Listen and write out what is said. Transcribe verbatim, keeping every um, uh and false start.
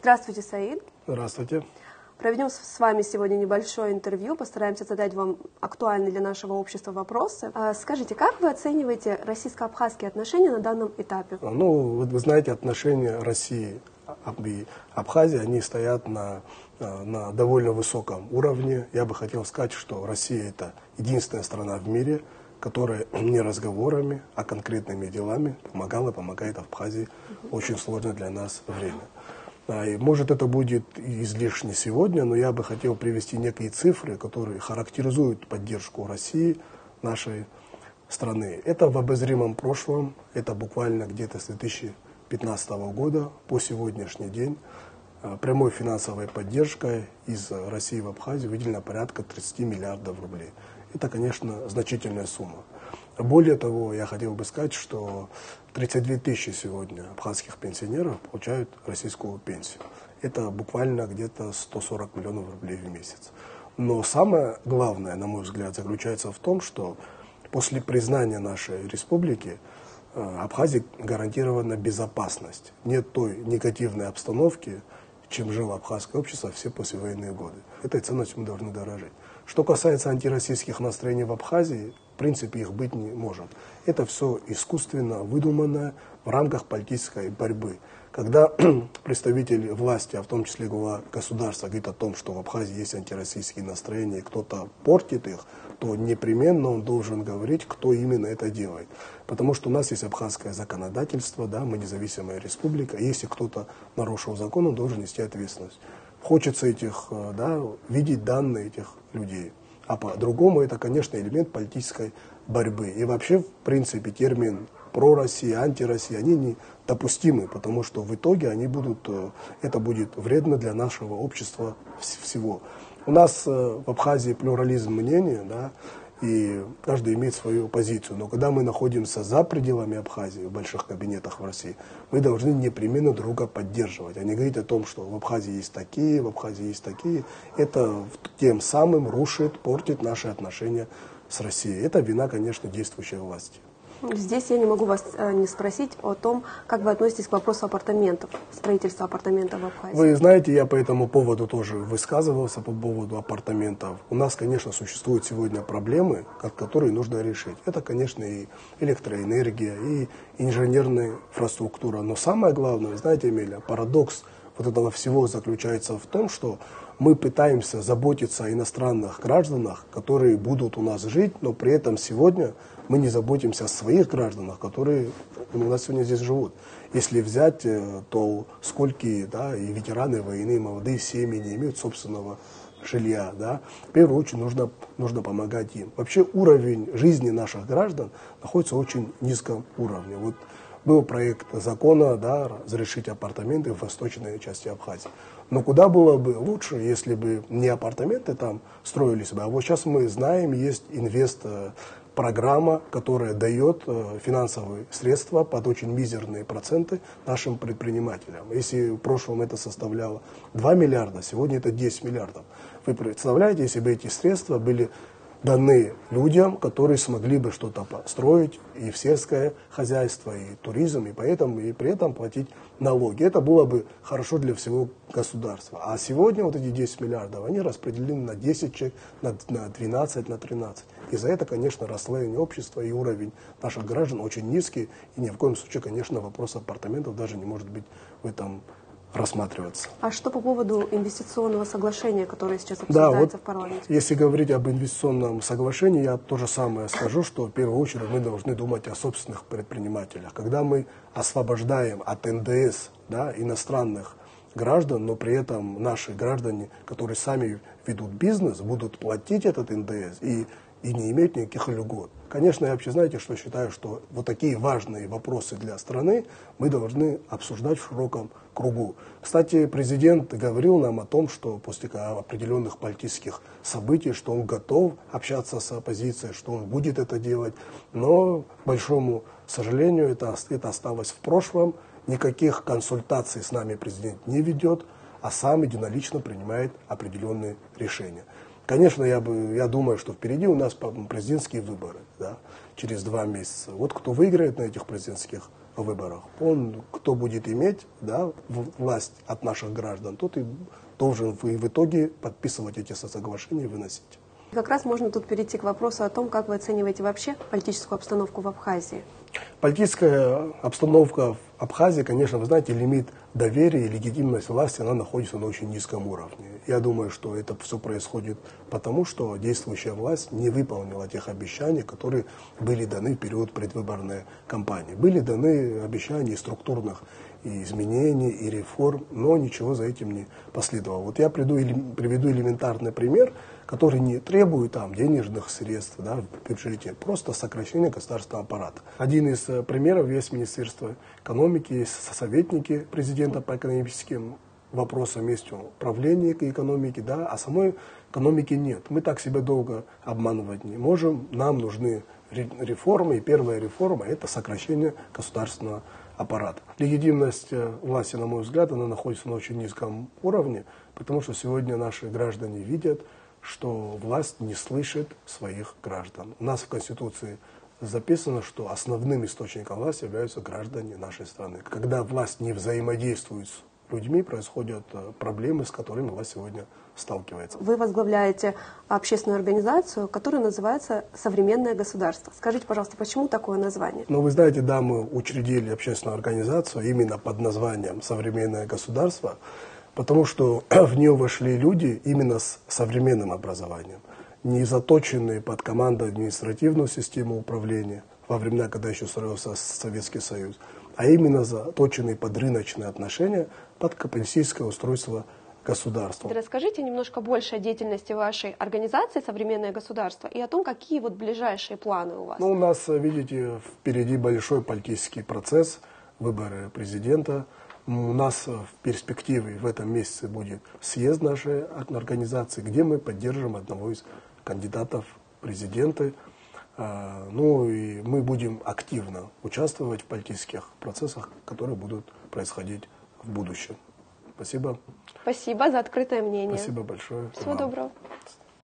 Здравствуйте, Саид. Здравствуйте. Проведем с вами сегодня небольшое интервью, постараемся задать вам актуальные для нашего общества вопросы. Скажите, как вы оцениваете российско-абхазские отношения на данном этапе? Ну, вы, вы знаете, отношения России и Абхазии, они стоят на, на довольно высоком уровне. Я бы хотел сказать, что Россия – это единственная страна в мире, которая не разговорами, а конкретными делами помогала и помогает Абхазии в очень сложное для нас время. И может это будет излишне сегодня, но я бы хотел привести некие цифры, которые характеризуют поддержку России нашей страны. Это в обозримом прошлом, это буквально где-то с две тысячи пятнадцатого года по сегодняшний день прямой финансовой поддержкой из России в Абхазию выделено порядка тридцати миллиардов рублей. Это, конечно, значительная сумма. Более того, я хотел бы сказать, что тридцать две тысячи сегодня абхазских пенсионеров получают российскую пенсию. Это буквально где-то сто сорок миллионов рублей в месяц. Но самое главное, на мой взгляд, заключается в том, что после признания нашей республики Абхазии гарантирована безопасность. Нет той негативной обстановки, чем жило абхазское общество все послевоенные годы. Этой ценностью мы должны дорожить. Что касается антироссийских настроений в Абхазии, в принципе, их быть не может. Это все искусственно выдуманное в рамках политической борьбы. Когда представители власти, а в том числе глава государства, говорит о том, что в Абхазии есть антироссийские настроения, и кто-то портит их, то непременно он должен говорить, кто именно это делает. Потому что у нас есть абхазское законодательство, да, мы независимая республика, и если кто-то нарушил закон, он должен нести ответственность. Хочется этих, да, видеть данные этих людей. А по-другому это, конечно, элемент политической борьбы. И вообще, в принципе, термин «про-Россия», «анти-Россия», они недопустимы, потому что в итоге они будут, это будет вредно для нашего общества всего. У нас в Абхазии плюрализм мнения, да, и каждый имеет свою позицию. Но когда мы находимся за пределами Абхазии, в больших кабинетах в России, мы должны непременно друга поддерживать. А не говорить о том, что в Абхазии есть такие, в Абхазии есть такие. Это тем самым рушит, портит наши отношения с Россией. Это вина, конечно, действующей власти. Здесь я не могу вас э, не спросить о том, как вы относитесь к вопросу апартаментов, строительства апартаментов в Абхазии. Вы знаете, я по этому поводу тоже высказывался, по поводу апартаментов. У нас, конечно, существуют сегодня проблемы, которые нужно решить. Это, конечно, и электроэнергия, и инженерная инфраструктура. Но самое главное, знаете, Эмилия, парадокс вот этого всего заключается в том, что мы пытаемся заботиться о иностранных гражданах, которые будут у нас жить, но при этом сегодня мы не заботимся о своих гражданах, которые у нас сегодня здесь живут. Если взять, то сколько, да, и ветераны войны, и молодые семьи не имеют собственного жилья. Да. В первую очередь нужно, нужно помогать им. Вообще уровень жизни наших граждан находится в очень низком уровне. Вот был проект закона, да, разрешить апартаменты в восточной части Абхазии. Но куда было бы лучше, если бы не апартаменты там строились бы. А вот сейчас мы знаем, есть инвест-программа, которая дает финансовые средства под очень мизерные проценты нашим предпринимателям. Если в прошлом это составляло два миллиарда, сегодня это десять миллиардов. Вы представляете, если бы эти средства были даны людям, которые смогли бы что-то построить и в сельское хозяйство, и туризм, и поэтому и при этом платить налоги. Это было бы хорошо для всего государства. А сегодня вот эти десять миллиардов, они распределены на десять человек, на, на двенадцать, на тринадцать. И за это, конечно, расслоение общества и уровень наших граждан очень низкий. И ни в коем случае, конечно, вопрос апартаментов даже не может быть в этом рассматриваться. А что по поводу инвестиционного соглашения, которое сейчас обсуждается, да, вот в парламенте? Если говорить об инвестиционном соглашении, я то же самое скажу, что в первую очередь мы должны думать о собственных предпринимателях. Когда мы освобождаем от эн дэ эс, да, иностранных граждан, но при этом наши граждане, которые сами ведут бизнес, будут платить этот эн дэ эс и, и не иметь никаких льгот. Конечно, я вообще, знаете, что считаю, что вот такие важные вопросы для страны мы должны обсуждать в широком кругу. Кстати, президент говорил нам о том, что после определенных политических событий, что он готов общаться с оппозицией, что он будет это делать, но, к большому сожалению, это, это осталось в прошлом. Никаких консультаций с нами президент не ведет, а сам единолично принимает определенные решения. Конечно, я, бы, я думаю, что впереди у нас президентские выборы, да, через два месяца. Вот кто выиграет на этих президентских выборах. Он, кто будет иметь, да, власть от наших граждан, тот и должен в, в итоге подписывать эти соглашения и выносить. Как раз можно тут перейти к вопросу о том, как вы оцениваете вообще политическую обстановку в Абхазии. Политическая обстановка в Абхазии, конечно, вы знаете, лимит доверия и легитимность власти, она находится на очень низком уровне. Я думаю, что это все происходит потому, что действующая власть не выполнила тех обещаний, которые были даны в период предвыборной кампании. Были даны обещания структурных и изменений, и реформ, но ничего за этим не последовало. Вот я приду, приведу элементарный пример, который не требует там денежных средств, да, в бюджете, просто сокращение государственного аппарата. Один из примеров есть Министерство экономики, есть советники президента по экономическим вопросам, есть управление экономики, да, а самой экономики нет. Мы так себя долго обманывать не можем, нам нужны реформы, и первая реформа – это сокращение государственного аппарата. Легитимность власти, на мой взгляд, она находится на очень низком уровне, потому что сегодня наши граждане видят, что власть не слышит своих граждан. У нас в Конституции записано, что основным источником власти являются граждане нашей страны. Когда власть не взаимодействует с людьми, происходят проблемы, с которыми власть сегодня сталкивается. Вы возглавляете общественную организацию, которая называется «Современное государство». Скажите, пожалуйста, почему такое название? Ну, вы знаете, да, мы учредили общественную организацию именно под названием «Современное государство», потому что в нее вошли люди именно с современным образованием, не заточенные под команду административную систему управления во времена, когда еще строился Советский Союз, а именно заточенные под рыночные отношения, под капиталистическое устройство государства. Расскажите немножко больше о деятельности вашей организации «Современное государство» и о том, какие вот ближайшие планы у вас. Ну, у нас, видите, впереди большой политический процесс, выборы президента. У нас в перспективе в этом месяце будет съезд нашей организации, где мы поддержим одного из кандидатов в президенты. Ну и мы будем активно участвовать в политических процессах, которые будут происходить в будущем. Спасибо. Спасибо за открытое мнение. Спасибо большое. Всего доброго.